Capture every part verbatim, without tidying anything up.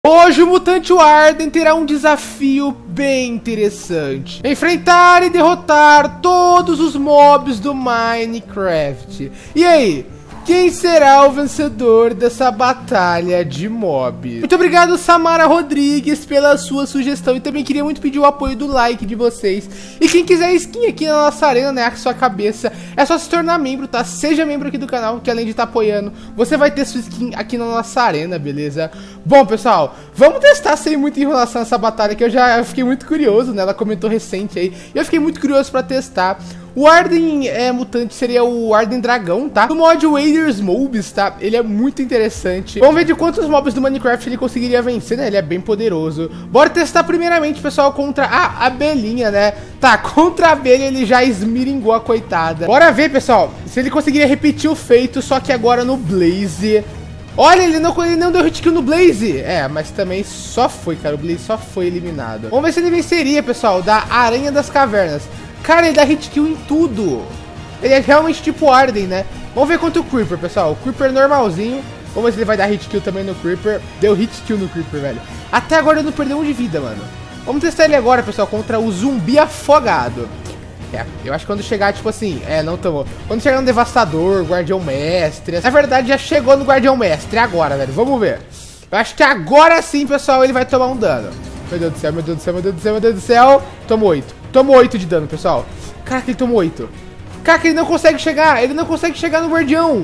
Hoje o Mutante Warden terá um desafio bem interessante: enfrentar e derrotar todos os mobs do Minecraft. E aí, quem será o vencedor dessa batalha de mobs? Muito obrigado, Samara Rodrigues, pela sua sugestão. E também queria muito pedir o apoio do like de vocês. E quem quiser skin aqui na nossa arena, né, a sua cabeça, é só se tornar membro, tá? Seja membro aqui do canal, que além de estar apoiando, você vai ter sua skin aqui na nossa arena, beleza? Bom, pessoal, vamos testar sem muita enrolação essa batalha, que eu já eu fiquei muito curioso, né? Ela comentou recente aí, e eu fiquei muito curioso pra testar. O Warden é, mutante seria o Warden Dragão, tá? O mod Waders Mobs, tá? Ele é muito interessante. Vamos ver de quantos mobs do Minecraft ele conseguiria vencer, né? Ele é bem poderoso. Bora testar primeiramente, pessoal, contra a abelhinha, né? Tá, contra a abelha ele já esmiringou a coitada. Bora ver, pessoal, se ele conseguiria repetir o feito, só que agora no Blaze. Olha, ele não, ele não deu hit kill no Blaze. É, mas também só foi, cara. O Blaze só foi eliminado. Vamos ver se ele venceria, pessoal, da Aranha das Cavernas. Cara, ele dá hit kill em tudo. Ele é realmente tipo Warden, né? Vamos ver contra o Creeper, pessoal. O Creeper normalzinho. Vamos ver se ele vai dar hit kill também no Creeper. Deu hit kill no Creeper, velho. Até agora ele não perdeu um de vida, mano. Vamos testar ele agora, pessoal, contra o Zumbi Afogado. É, eu acho que quando chegar, tipo assim... É, não tomou. Quando chegar no Devastador, Guardião Mestre... Na verdade, já chegou no Guardião Mestre agora, velho. Vamos ver. Eu acho que agora sim, pessoal, ele vai tomar um dano. Meu Deus do céu, meu Deus do céu, meu Deus do céu, meu Deus do céu. Tomou oito. Tomou oito de dano, pessoal. Caraca, ele tomou oito. Caraca, ele não consegue chegar. Ele não consegue chegar no guardião.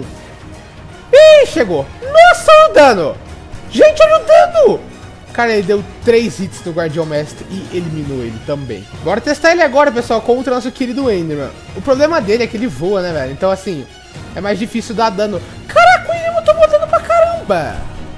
Ih, chegou. Nossa, olha o dano. Gente, olha o dano. Cara, ele deu três hits no Guardião Mestre e eliminou ele também. Bora testar ele agora, pessoal, contra o nosso querido Enderman. O problema dele é que ele voa, né, velho? Então, assim, é mais difícil dar dano. Caraca, o Enderman tomou dano pra caramba.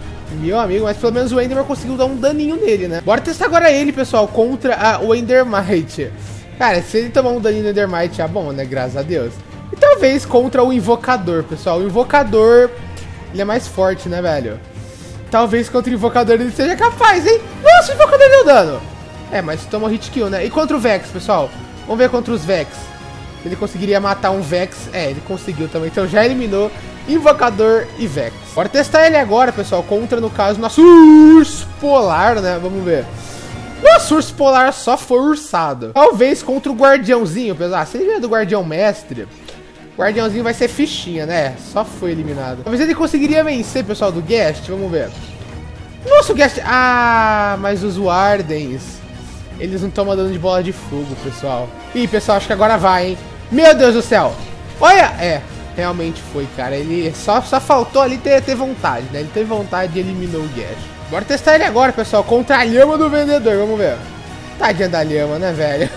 Meu amigo, mas pelo menos o Enderman conseguiu dar um daninho nele, né? Bora testar agora ele, pessoal, contra a, o Endermite. Cara, se ele tomar um daninho no Endermite, é bom, né? Graças a Deus. E talvez contra o Invocador, pessoal. O Invocador, ele é mais forte, né, velho? Talvez contra o Invocador ele seja capaz, hein? Nossa, o Invocador deu dano. É, mas toma hit kill, né? E contra o Vex, pessoal? Vamos ver contra os Vex. Ele conseguiria matar um Vex. É, ele conseguiu também. Então já eliminou Invocador e Vex. Bora testar ele agora, pessoal, contra, no caso, nosso urso polar, né? Vamos ver. Nosso urso polar só foi urçado. Talvez contra o guardiãozinho, pessoal. Se ele vier do Guardião Mestre, o guardiãozinho vai ser fichinha, né? Só foi eliminado. Talvez ele conseguiria vencer, pessoal, do Guest. Vamos ver. Nossa, o Guest... Ah, mas os Wardens, eles não tomam dano de bola de fogo, pessoal. Ih, pessoal, acho que agora vai, hein? Meu Deus do céu. Olha, é... Realmente foi, cara. Ele só, só faltou ali ter, ter vontade, né? Ele teve vontade e eliminou o Guest. Bora testar ele agora, pessoal, contra a lhama do vendedor. Vamos ver. Tadinha da lhama, né, velho?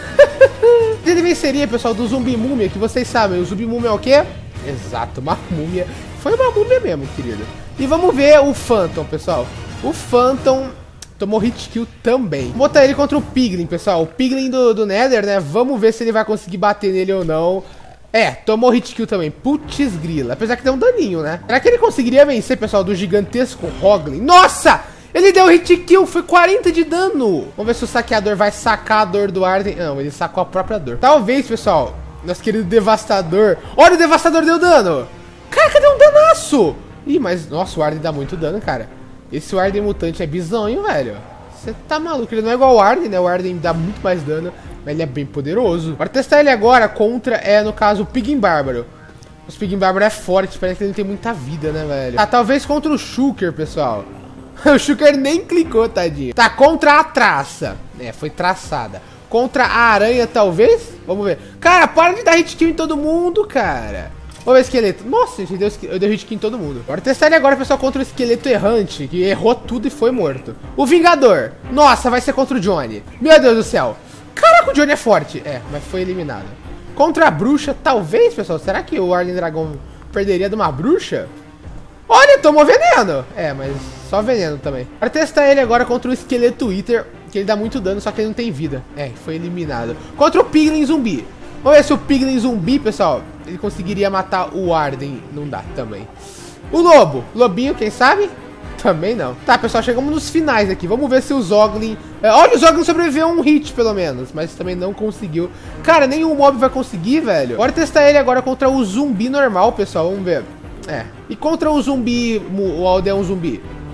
Ele venceria, pessoal, do zumbi múmia, que vocês sabem. O zumbi múmia é o quê? Exato, uma múmia. Foi uma múmia mesmo, querido. E vamos ver o Phantom, pessoal. O Phantom tomou hit kill também. Vou botar ele contra o Piglin, pessoal. O Piglin do, do Nether, né? Vamos ver se ele vai conseguir bater nele ou não. É, tomou hit kill também. Putz grila. Apesar que deu um daninho, né? Será que ele conseguiria vencer, pessoal, do gigantesco Hoglin? Nossa! Ele deu hit kill. Foi quarenta de dano. Vamos ver se o saqueador vai sacar a dor do Warden. Não, ele sacou a própria dor. Talvez, pessoal, nosso querido Devastador. Olha, o Devastador deu dano. Caraca, deu um danaço. Ih, mas, nossa, o Warden dá muito dano, cara. Esse Warden mutante é bizonho, velho. Você tá maluco. Ele não é igual ao Warden, né? O Warden dá muito mais dano. Mas ele é bem poderoso. Bora testar ele agora contra, é, no caso, o Piglin Bárbaro. O Piglin Bárbaro é forte, parece que ele não tem muita vida, né, velho? Tá, talvez contra o Shulker, pessoal. O Shulker nem clicou, tadinho. Tá, contra a traça. É, foi traçada. Contra a aranha, talvez? Vamos ver. Cara, para de dar hit kill em todo mundo, cara. Vamos ver o esqueleto. Nossa, gente, deu, eu dei hit kill em todo mundo. Bora testar ele agora, pessoal, contra o esqueleto errante, que errou tudo e foi morto. O Vingador. Nossa, vai ser contra o Johnny. Meu Deus do céu. Caraca, o Johnny é forte. É, mas foi eliminado. Contra a bruxa, talvez, pessoal. Será que o Warden Dragão perderia de uma bruxa? Olha, tomou veneno. É, mas só veneno também. Para testar ele agora contra o esqueleto Eater, que ele dá muito dano, só que ele não tem vida. É, foi eliminado. Contra o Piglin zumbi. Vamos ver se o Piglin zumbi, pessoal, ele conseguiria matar o Warden. Não dá também. O lobo. Lobinho, quem sabe? Também não. Tá, pessoal, chegamos nos finais aqui. Vamos ver se o Zoglin... É, olha, o Zoglin sobreviveu a um hit, pelo menos. Mas também não conseguiu. Cara, nenhum mob vai conseguir, velho. Bora testar ele agora contra o zumbi normal, pessoal. Vamos ver. É. E contra o zumbi... O aldeão zumbi.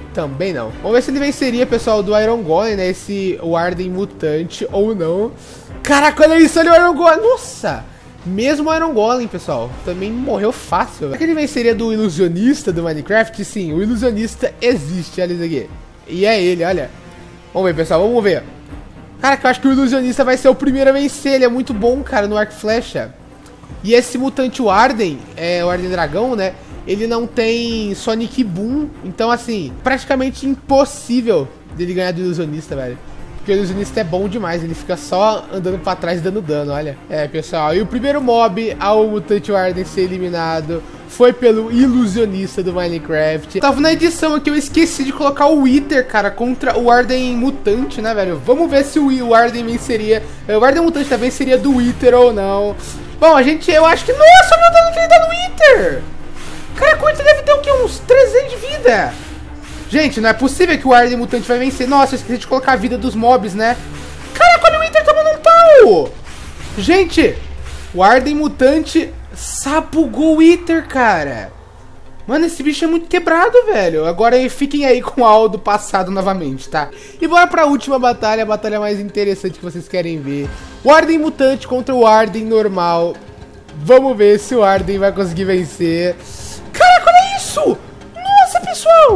Também não. Vamos ver se ele venceria, pessoal, do Iron Golem, né? Esse Warden mutante ou não. Caraca, olha isso, olha o Iron Golem. Nossa! Mesmo o Iron Golem, pessoal, também morreu fácil. Será que ele venceria do ilusionista do Minecraft? Sim, o ilusionista existe, olha isso aqui. E é ele, olha. Vamos ver, pessoal, vamos ver. Caraca, eu acho que o ilusionista vai ser o primeiro a vencer. Ele é muito bom, cara, no arco e flecha. E esse mutante Warden, é, o Warden Dragão, né? Ele não tem Sonic Boom. Então, assim, praticamente impossível dele ganhar do ilusionista, velho. Porque o ilusionista é bom demais. Ele fica só andando pra trás dando dano, olha. É, pessoal. E o primeiro mob ao mutante Warden ser eliminado foi pelo ilusionista do Minecraft. Tava na edição aqui, eu esqueci de colocar o Wither, cara, contra o Warden mutante, né, velho? Vamos ver se o Warden venceria. O Warden mutante também seria do Wither ou não. Bom, a gente, eu acho que... Nossa, meu dano que ele dá no Wither! Cara, o Wither deve ter o quê? Uns trezentos de vida. Gente, não é possível que o Warden mutante vai vencer. Nossa, eu esqueci de colocar a vida dos mobs, né? Caraca, olha o Wither tomando um pau! Gente, o Warden mutante sabugou o Wither, cara. Mano, esse bicho é muito quebrado, velho. Agora fiquem aí com o Al do passado novamente, tá? E bora pra última batalha, a batalha mais interessante que vocês querem ver. Warden mutante contra o Warden normal. Vamos ver se o Warden vai conseguir vencer. Caraca, olha isso! Nossa, pessoal!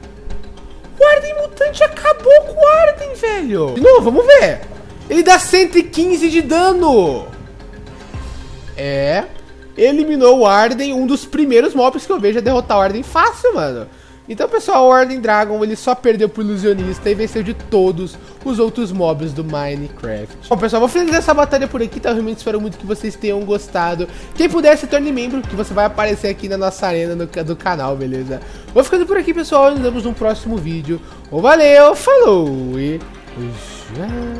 O Warden mutante acabou com o Warden, velho. De novo, vamos ver. Ele dá cento e quinze de dano. É... Eliminou o Warden, um dos primeiros mobs que eu vejo a derrotar o Warden fácil, mano. Então, pessoal, o Warden Dragon, ele só perdeu pro ilusionista e venceu de todos os outros mobs do Minecraft. Bom, pessoal, vou finalizar essa batalha por aqui, tá? Eu realmente espero muito que vocês tenham gostado. Quem puder, se torne membro, que você vai aparecer aqui na nossa arena no, do canal, beleza? Vou ficando por aqui, pessoal, nos vemos no próximo vídeo. Valeu, falou e... Já...